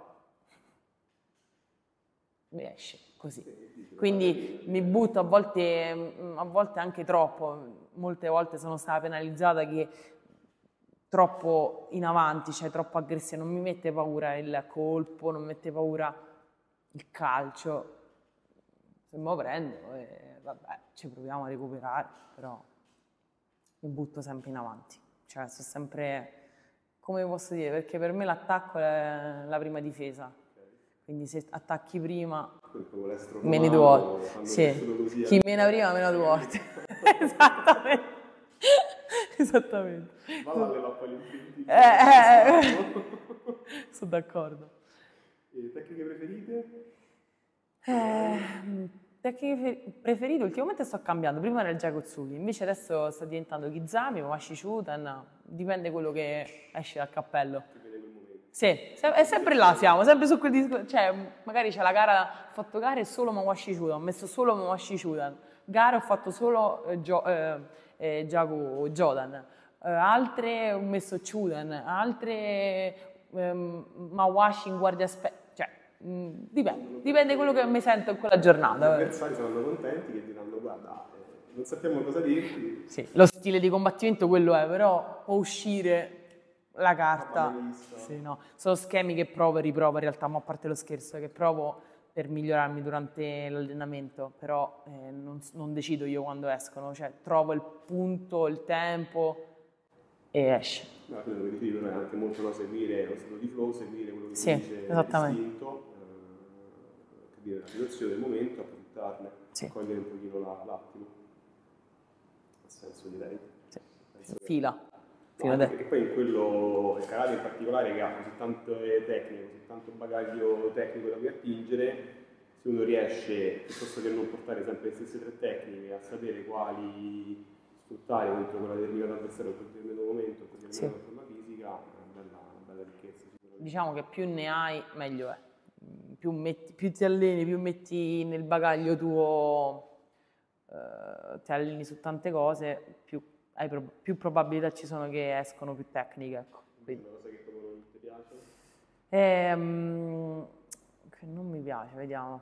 mi esce così. Quindi mi butto a volte, mm, a volte anche troppo, molte volte sono stata penalizzata che troppo in avanti, cioè troppo aggressiva, non mi mette paura il colpo, non mi mette paura il calcio, se me lo prendo e vabbè, ci proviamo a recuperare, però mi butto sempre in avanti, cioè sto sempre, come posso dire, perché per me l'attacco è la prima difesa, quindi se attacchi prima meni due volte, sì, chi mena prima mena due volte, esattamente, esattamente. Valla alle mappe olimpiche. Eh, eh, sono d'accordo. E tecniche preferite? Eh, tecniche fe- preferite ultimamente sto cambiando, prima era il Jakotsuki, invece adesso sta diventando Kizami, Washi Shuten, dipende quello che esce dal cappello. Sì, se- è sempre là siamo, sempre su quel discorso, cioè magari c'è la gara, ho fatto gare solo Mawashi Shuten, ho messo solo Mawashi Shuten, gare ho fatto solo eh, Gio- eh, eh, Jaku Jodan, eh, altre ho messo Chuden, altre ehm, Mawashi in guardia aspe- cioè mh, dipende, dipende quello che mi sento in quella Gli giornata. avversari saranno contenti che diranno guarda, eh, non sappiamo cosa dirti. Sì, lo stile di combattimento quello è, però può uscire la carta. Banalista. Sì, no. Sono schemi che provo e riprovo in realtà, ma a parte lo scherzo, che provo per migliorarmi durante l'allenamento, però eh, non, non decido io quando escono, cioè trovo il punto, il tempo e esce. No, quello che dicevi però è anche molto da seguire lo stato di flow, seguire quello che Sì, dice esattamente. l'istinto, eh, capire la situazione del momento, approfittarne, Sì. cogliere un pochino la, l'attimo. Ha senso, direi. Sì. Penso che- Fila. No, anche perché poi in quello, il karate in particolare, che ha così tante tecniche, così tanto bagaglio tecnico da cui attingere, se uno riesce, piuttosto che non portare sempre le stesse tre tecniche, a sapere quali sfruttare contro quella determinata avversario in quel determinato momento, in quella determinata forma fisica, è una bella, una bella ricchezza sicuramente. Diciamo che più ne hai, meglio è. Più, metti, più ti alleni, più metti nel bagaglio tuo, eh, ti alleni su tante cose, più, hai pro- più probabilità ci sono che escono più tecniche. Ecco. Quindi è una cosa che proprio non ti piace? Ehm, che non mi piace, vediamo.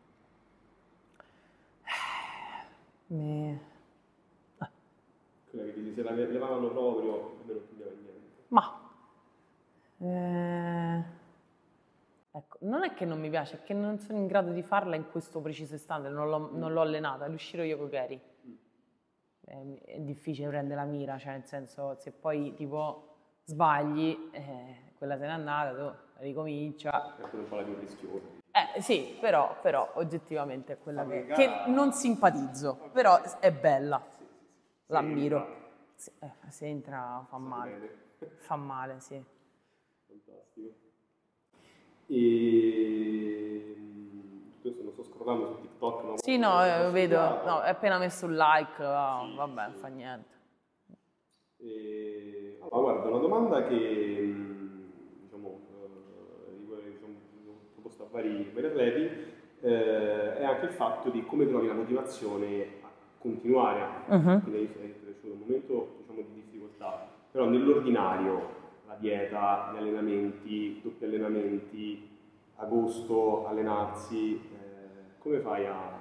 Mi... Quella che dici, se la le- levavano proprio, a me non cambiava niente. Ma... eh, ecco, non è che non mi piace, è che non sono in grado di farla in questo preciso istante, non l'ho, non l'ho allenata, l'uscirò io con Gary. È, è difficile prendere la mira, cioè nel senso, se poi tipo sbagli, eh, quella se n'è andata, tu ricomincia. È un po' la più rischiosa. Eh sì, però, però oggettivamente è quella che, Fabbrica- che non simpatizzo, però è bella, Sì, sì, sì. l'ammiro. Sì, eh, se entra fa male, Bene. fa male, sì. Fantastico. E questo non sto scrollando su TikTok, no? Sì, no, eh, Ho vedo, studiato. no, è appena messo un like, ah, Sì, vabbè, sì. fa niente. E, allora, guarda, una domanda che mh, diciamo, eh, di cui sono proposta a vari, vari atleti eh, è anche il fatto di come trovi la motivazione a continuare. Mhm. Quindi hai detto che c'è un momento diciamo, di difficoltà, però nell'ordinario la dieta, gli allenamenti, doppi allenamenti, agosto, allenarsi, eh, come fai a...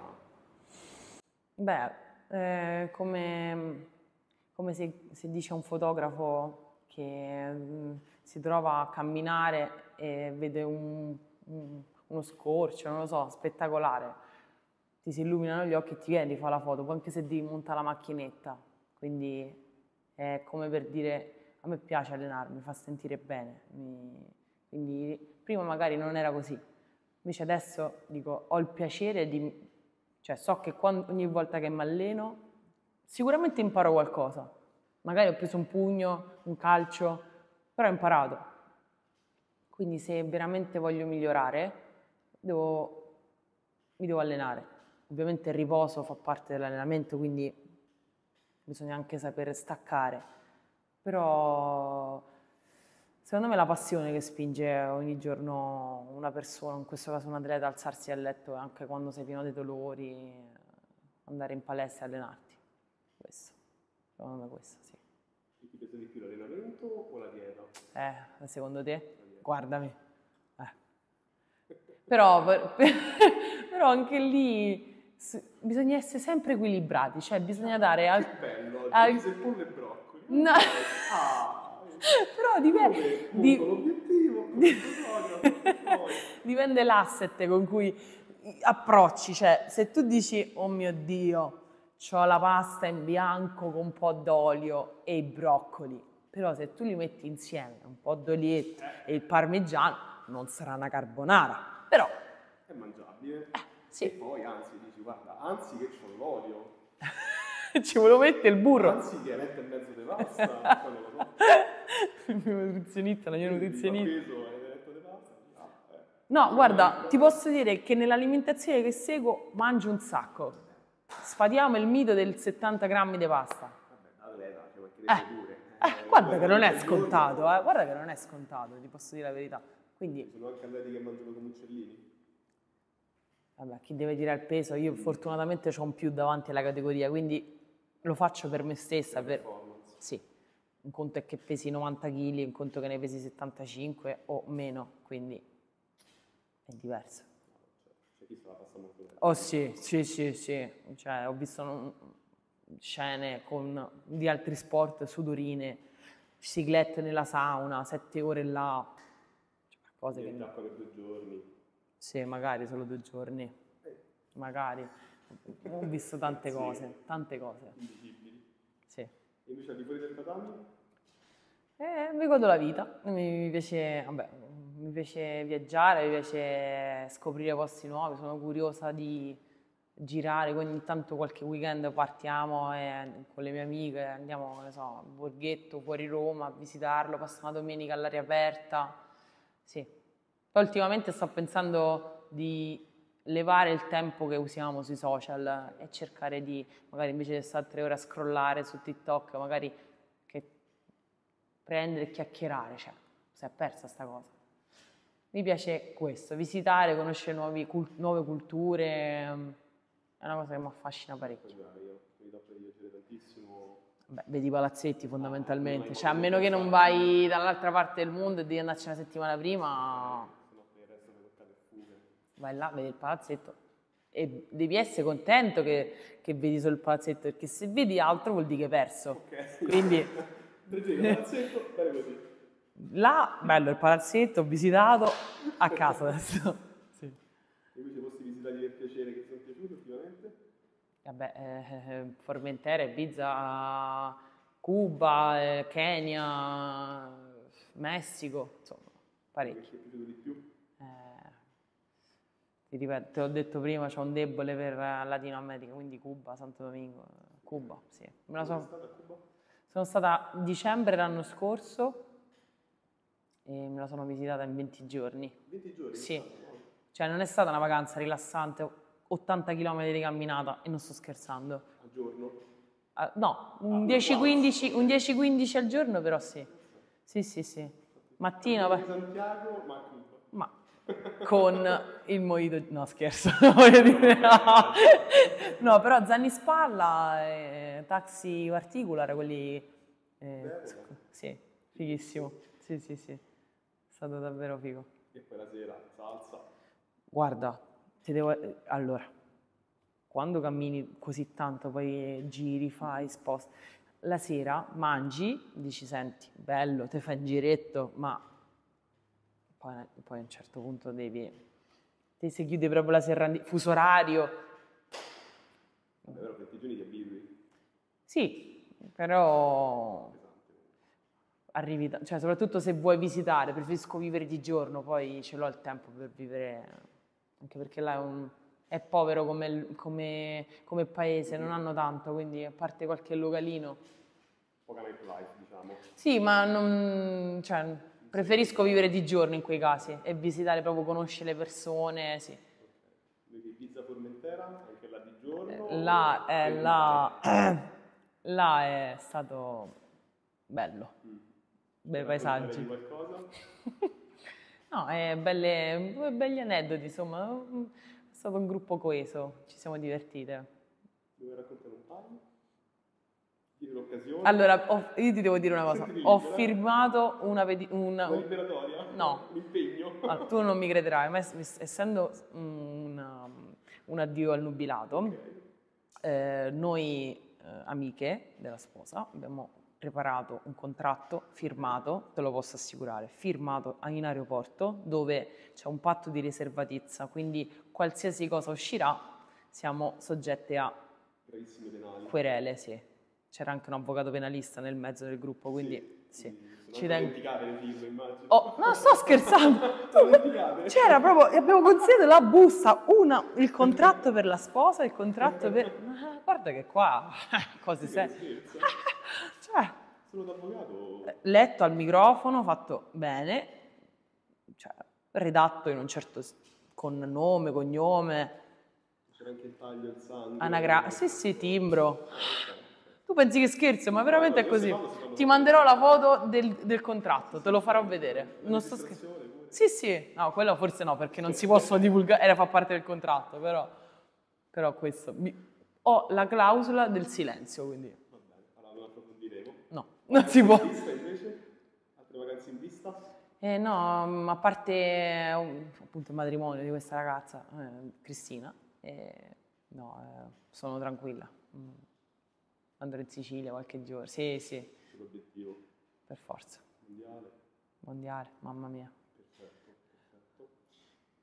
Beh, eh, come, come si, si dice a un fotografo che mm, si trova a camminare e vede un- un- uno scorcio, non lo so, spettacolare, ti si illuminano gli occhi e ti viene, fa la foto, poi anche se devi montare la macchinetta. Quindi è come per dire, a me piace allenarmi, mi fa sentire bene. Mi- quindi prima magari non era così. Invece adesso dico, ho il piacere di, cioè so che quando- ogni volta che mi alleno sicuramente imparo qualcosa. Magari ho preso un pugno, un calcio, però ho imparato. Quindi se veramente voglio migliorare, devo, mi devo allenare. Ovviamente il riposo fa parte dell'allenamento, quindi bisogna anche sapere staccare. Però secondo me è la passione che spinge ogni giorno una persona, in questo caso un atleta, a alzarsi a letto anche quando sei pieno di dolori, andare in palestra e allenarti. Questo, secondo me questo, sì. Ti piace di più l'allenamento o la dieta? Eh, secondo te? Guardami. Eh. Però, per- però anche lì s- bisogna essere sempre equilibrati, cioè bisogna dare al... Che bello, al- riso e pollo e broccoli. No. Ah, Però dipende, come di- monto l'obiettivo, come il fotografo, poi... dipende l'asset con cui approcci, cioè se tu dici oh mio Dio, c'ho la pasta in bianco con un po' d'olio e i broccoli, però se tu li metti insieme, un po' d'olietto e il parmigiano, non sarà una carbonara, però È mangiabile. sì. E poi, anzi, dici, guarda, anzi che c'ho l'olio, ci volevo mettere il burro. anzi che mette in mezzo di pasta, poi non lo so. Il mio nutrizionista, la mia Quindi nutrizionista. fa peso e detto di pasta, ah, eh. No, guarda, ti posso dire che nell'alimentazione che seguo mangio un sacco. Sfatiamo il mito del settanta grammi di pasta. Vabbè, da atleta, ci Eh, mancherebbe pure. eh, guarda che non è Eh, scontato, eh, guarda che non è scontato, ti posso dire la verità. Ci Quindi, sono anche atleti che mangiano come uccellini. vabbè, chi deve tirare il peso, io fortunatamente ho un più davanti alla categoria, quindi lo faccio per me stessa, per... Performance. Sì, un conto è che pesi novanta chili, un conto che ne pesi settantacinque o meno, quindi è diverso. C'è chi se la passa molto bene. Oh sì, sì, sì, sì, cioè ho visto un- scene con, di altri sport, sudorine, biciclette nella sauna, sette ore là, cioè, cose che... Niente acqua per due giorni. Sì, magari solo due giorni. Magari. Ho visto tante Sì. cose, tante cose. Invisibili. Sì. E invece al di fuori del tatami? Eh, mi godo la vita, mi, mi piace, vabbè, mi piace viaggiare, mi piace scoprire posti nuovi, sono curiosa di girare, quindi ogni tanto qualche weekend partiamo e, con le mie amiche, andiamo, che ne so, a Borghetto, fuori Roma, a visitarlo, passiamo una domenica all'aria aperta, sì. Poi ultimamente sto pensando di levare il tempo che usiamo sui social e cercare di, magari invece di stare tre ore a scrollare su TikTok, magari che prendere e chiacchierare, cioè, si è persa sta cosa. Mi piace questo, visitare, conoscere nuovi cult- nuove culture, ehm, è una cosa che mi affascina parecchio. Io mi do per viaggiare tantissimo. Beh, vedi i palazzetti fondamentalmente, non hai cioè a modo di meno che non pensarci. vai dall'altra parte del mondo e devi andarci una settimana prima, Se no per il resto mi toccate fuga. vai là, vedi il palazzetto e devi essere contento che, che vedi solo il palazzetto, perché se vedi altro vuol dire che hai perso. Ok. Quindi Tre giri al palazzetto, bene così. là, bello il palazzetto, ho visitato, a casa adesso. Sì. Invece posti visitati per piacere che ti sono piaciuti ultimamente? Vabbè, eh, Formentera, Ibiza, Cuba, eh, Kenya, Messico, insomma, Quello che parecchi. ti è piaciuto di più? Eh, ti ripeto, te l'ho detto prima, c'ho un debole per Latino America, quindi Cuba, Santo Domingo, Cuba, sì. Me la Dove sei so- stata a Cuba? sono stata a dicembre l'anno scorso e me la sono visitata in venti giorni. venti giorni? Sì, Ah, no. cioè non è stata una vacanza rilassante, ottanta chilometri di camminata e non sto scherzando. A giorno? Ah, no, Ah, un una dieci quindici quasi. un dieci quindici al giorno però sì. Sì, sì, sì. Mattina, Cammino va- di Santiago, ma a Cuba. ma con il mojito, no scherzo, non voglio dire no. No, però zaini in spalla, e taxi particular, quelli, eh, Bello. sc- sì, fighissimo, sì, sì, sì, è stato davvero figo. E poi la sera, salsa. Guarda, ti devo, eh, allora, quando cammini così tanto, poi giri, fai, sposti, la sera mangi, dici, senti, bello, te fai un giretto, ma poi, poi a un certo punto devi, te si chiude proprio la serranda, fuso orario. Vabbè, però venti giorni ti abitui. Sì, però arrivi, da- cioè soprattutto se vuoi visitare, preferisco vivere di giorno, poi ce l'ho il tempo per vivere, anche perché là è, un- è povero come, come- come paese, non hanno tanto, quindi a parte qualche localino. Poca nightlife, diciamo. Sì, ma non, cioè, preferisco vivere di giorno in quei casi e visitare proprio, conoscere le persone, sì. Quindi Ibiza Formentera, anche là di giorno? Là o è, per là, là è stato bello, Mm. bei Puoi raccontare paesaggi. di qualcosa? No, è belle, belli aneddoti, insomma, è stato un gruppo coeso, ci siamo divertite. Vuoi raccontare un paio? Dire l'occasione? Allora, ho- io ti devo dire una cosa, Sentiti ho libera. firmato una, peti- una- Una liberatoria? no, Un impegno? allora, tu non mi crederai, ma es- essendo un, un addio al nubilato, Ok. eh, noi eh, amiche della sposa abbiamo preparato un contratto firmato, te lo posso assicurare, firmato in aeroporto dove c'è un patto di riservatezza, quindi qualsiasi cosa uscirà siamo soggette a Gravissimi penali. querele, sì. C'era anche un avvocato penalista nel mezzo del gruppo, quindi sì. Sì, sono Ci anche tengo. autenticate le firme, immagino. Oh, no, sto scherzando! Sono autenticate? C'era proprio, abbiamo consigliato la busta, una, il contratto per la sposa, il contratto per... Ma guarda che qua, cose Sì, che serie. scherzo. Cioè, Solo d'avvocato? letto al microfono, fatto bene, cioè, redatto in un certo... s- con nome, cognome, C'era anche il taglio, il sangue. anagra... Sì, sì, timbro. Ah, ok. Tu pensi che scherzo, ma veramente è No, così. queste cose si fanno Ti sempre. manderò la foto del, del contratto, te lo farò vedere. La Non sto scherzando. registrazione pure. Sì, sì, no, quello forse no, perché non si possono divulgare, era fa parte del contratto, però, però questo. mi- Ho la clausola del silenzio, quindi Va bene, allora lo approfondiremo. no, non si può. In vista invece? Altre vacanze in vista? Eh, no, mm, a parte eh, un- appunto il matrimonio di questa ragazza, eh, Cristina, eh, no, eh, sono tranquilla. Mm. Andrò in Sicilia qualche giorno. Sì, sì, C'è l'obiettivo per forza. mondiale. Mondiale, mamma mia. Perfetto, perfetto.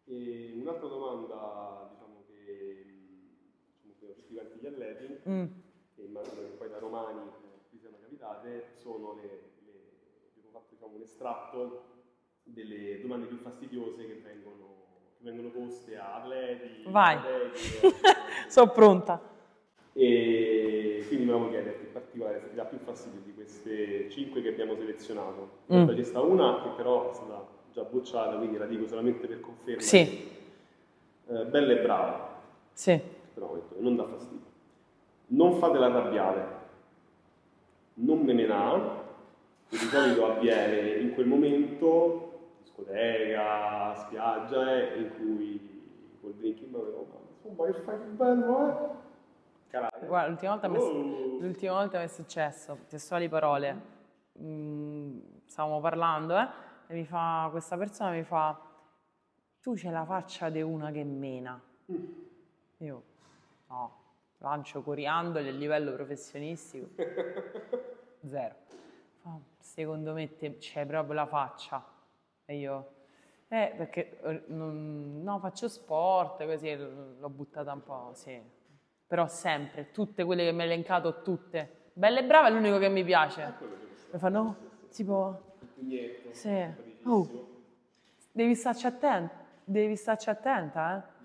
E un'altra domanda, diciamo che, diciamo che tutti quanti gli atleti, Mm. che immagino che poi da romani eh, vi siano capitate, sono le, le abbiamo fatto diciamo, un estratto delle domande più fastidiose che vengono, che vengono poste a atleti, Vai. atleti, o- Sono pronta. e quindi volevamo chiederti in particolare se ti dà più fastidio di queste cinque che abbiamo selezionato. Mm. In realtà c'è sta una che però è stata già bocciata, quindi la dico solamente per conferma. Sì. Eh, bella e brava, Sì. però ho detto che non dà fastidio. Non fatela arrabbiare, non me ne ha, che di solito avviene in quel momento, discoteca, spiaggia, eh, in cui col drink in mano, ma insomma che fai che bello, eh? Caralho. Guarda, l'ultima volta, mi è- Oh. l'ultima volta mi è successo, testuali parole, mm, stavamo parlando, eh, e mi fa, questa persona mi fa, tu c'hai la faccia di una che mena. Io, no, lancio coriandoli a livello professionistico, zero. Fa, secondo me te c'hai proprio la faccia. E io, eh, perché eh, non- no, faccio sport, così l- l'ho buttata un po', sì. Però sempre, tutte quelle che mi hai elencato, tutte. Bella e brava è l'unico che mi piace. Mi fa, no, tipo, Pugnetto, sì. simpaticissimo. Oh, devi starci attenta, devi starci attenta, eh.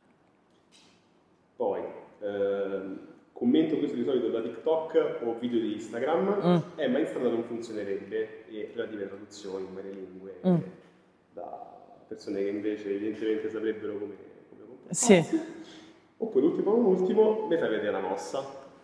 Poi, ehm, commento questo di solito da TikTok o video di Instagram, Mm. eh, ma in strada non funzionerebbe, e relative traduzioni in varie lingue, Mm. eh, da persone che invece evidentemente saprebbero come, come comportarsi. Sì. Oppure, ultimo, un ultimo, mi fai vedere la mossa.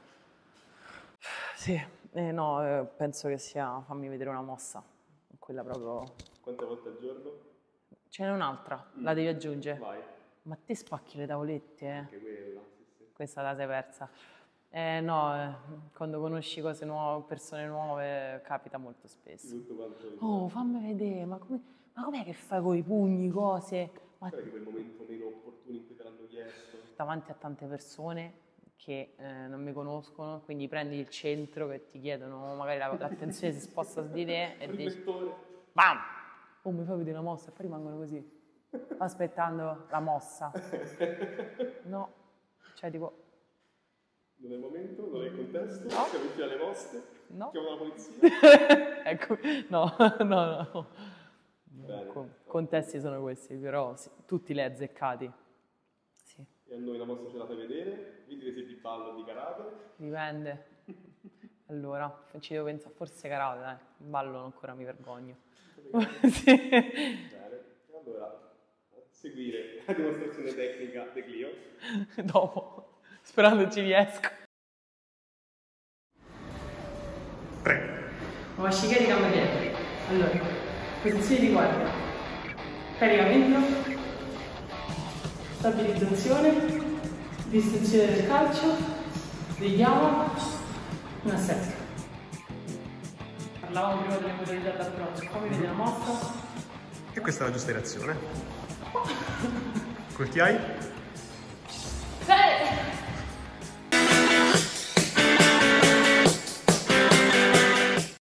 Sì, eh, no, eh, penso che sia fammi vedere una mossa, quella proprio... Quante volte al giorno? Ce n'è un'altra, la devi aggiungere. Vai, Ma te spacchi le tavolette, eh? anche quella. Sì, sì. Questa la sei persa. Eh, no, eh, quando conosci cose nuove, persone nuove, capita molto spesso. Tutto quanto. Oh, fammi vedere, ma, come, ma com'è che fai con i pugni, cose? Ma Sai che quel momento meno opportuno in cui te l'hanno chiesto? davanti a tante persone che eh, non mi conoscono, quindi prendi il centro che ti chiedono, magari la- l'attenzione si sposta su di te e dici Riflettore. bam! Oh, mi fai vedere la mossa e poi rimangono così, aspettando la mossa. No, cioè tipo, Non è il momento, non è il contesto, No. siamo in alle poste, no. chiamo la polizia. Ecco, no, no, no. Bene. Con- contesti sono questi, però sì, tutti li hai azzeccati. Sì, E a noi la mossa ce la fai vedere, vedi se di ballo o di karate. dipende. Allora, ci devo pensare, forse karate, dai, in ballo ancora mi vergogno. Sì. Bene, e allora a seguire la dimostrazione tecnica di Clio. Dopo, sperando ci riesco. tre. Nuova sciga di gambe dietro. Allora, posizione di guardia. Caricamento. Stabilizzazione. Distensione del calcio. Richiamo. Una setta. Parlavamo prima delle modalità d'approccio. Fammi vedere la mossa. E questa è la giusta reazione. Col T I?